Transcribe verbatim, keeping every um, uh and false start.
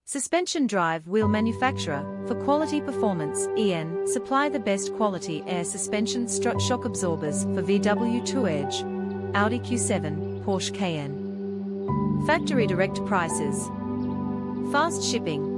Suspension drive wheel manufacturer. For quality performance, E N, supply the best quality air suspension strut shock absorbers for V W Tourage, Audi Q seven, Porsche Cayenne. Factory direct prices. Fast shipping.